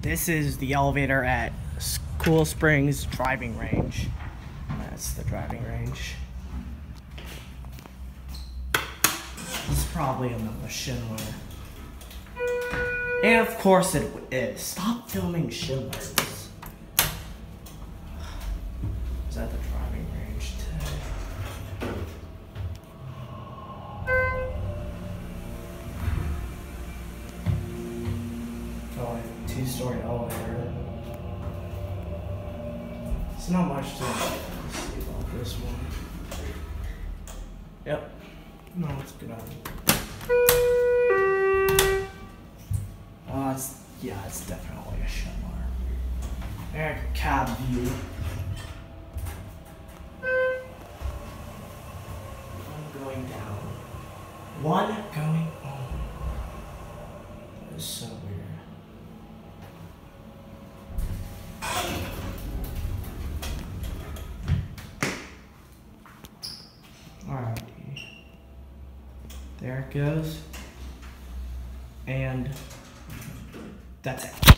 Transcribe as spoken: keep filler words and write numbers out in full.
This is the elevator at Cool Springs driving range. That's the driving range. This is probably another Shindler. And of course it is. Stop filming Shindler. Is that the driving range today? Oh, a two-story elevator. It's not much to see about this one. Yep. No, it's good on. Oh, it's, yeah, it's definitely a Shindler. There, cab view. One going down. One going on. That is so weird. Alrighty. There it goes. And that's it.